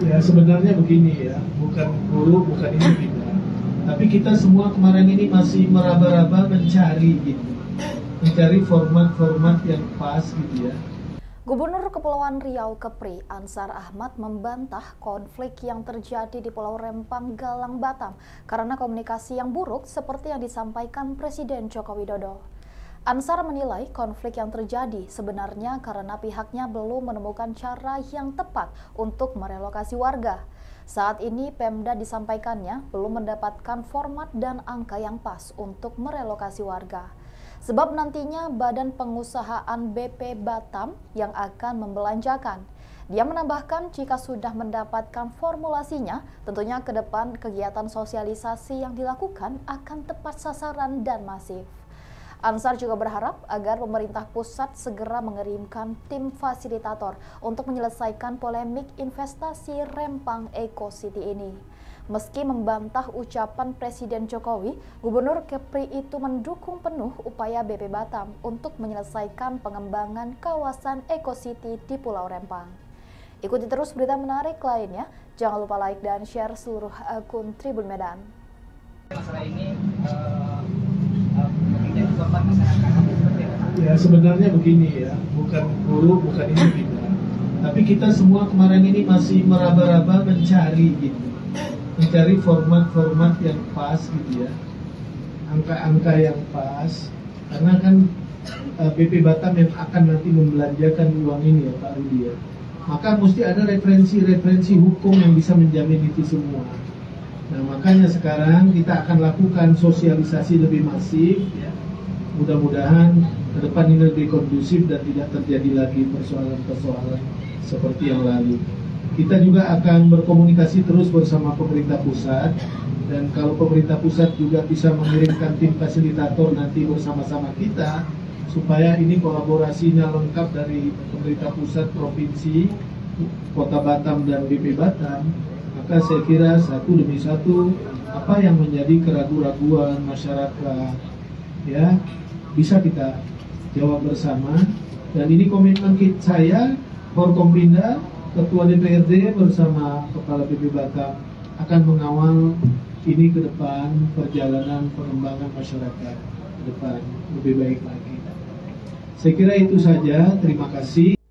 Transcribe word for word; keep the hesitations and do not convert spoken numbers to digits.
Ya sebenarnya begini ya, bukan guru, bukan ini tidak. Tapi kita semua kemarin ini masih meraba-raba mencari gitu, mencari format-format yang pas gitu ya. Gubernur Kepulauan Riau Kepri Ansar Ahmad membantah konflik yang terjadi di Pulau Rempang Galang Batam karena komunikasi yang buruk seperti yang disampaikan Presiden Joko Widodo. Ansar menilai konflik yang terjadi sebenarnya karena pihaknya belum menemukan cara yang tepat untuk merelokasi warga. Saat ini Pemda disampaikannya belum mendapatkan format dan angka yang pas untuk merelokasi warga. Sebab nantinya Badan Pengusahaan B P Batam yang akan membelanjakan. Dia menambahkan jika sudah mendapatkan formulasinya, tentunya ke depan kegiatan sosialisasi yang dilakukan akan tepat sasaran dan masif. Ansar juga berharap agar pemerintah pusat segera mengirimkan tim fasilitator untuk menyelesaikan polemik investasi Rempang Eco City ini. Meski membantah ucapan Presiden Jokowi, Gubernur Kepri itu mendukung penuh upaya B P Batam untuk menyelesaikan pengembangan kawasan Eco City di Pulau Rempang. Ikuti terus berita menarik lainnya, jangan lupa like dan share seluruh akun Tribun Medan. Masalah ini uh, uh, menjadi korban masyarakat. Ya sebenarnya begini ya, bukan guru, bukan ini tidak. Tapi kita semua kemarin ini masih meraba-raba mencari gitu, mencari format-format yang pas gitu ya, angka-angka yang pas, karena kan uh, B P Batam yang akan nanti membelanjakan uang ini ya Pak Rudi ya, maka mesti ada referensi-referensi hukum yang bisa menjamin itu semua. Nah makanya sekarang kita akan lakukan sosialisasi lebih masif ya. Mudah-mudahan ke depan ini lebih kondusif dan tidak terjadi lagi persoalan-persoalan seperti yang lalu. Kita juga akan berkomunikasi terus bersama pemerintah pusat, dan kalau pemerintah pusat juga bisa mengirimkan tim fasilitator nanti bersama-sama kita, supaya ini kolaborasinya lengkap dari pemerintah pusat, provinsi, Kota Batam dan B P Batam, maka saya kira satu demi satu apa yang menjadi keraguan-raguan masyarakat ya bisa kita jawab bersama. Dan ini komitmen saya, Forkompinda, Ketua D P R D bersama Kepala B P Batam akan mengawal ini ke depan, perjalanan pengembangan masyarakat ke depan lebih baik lagi. Saya kira itu saja, terima kasih.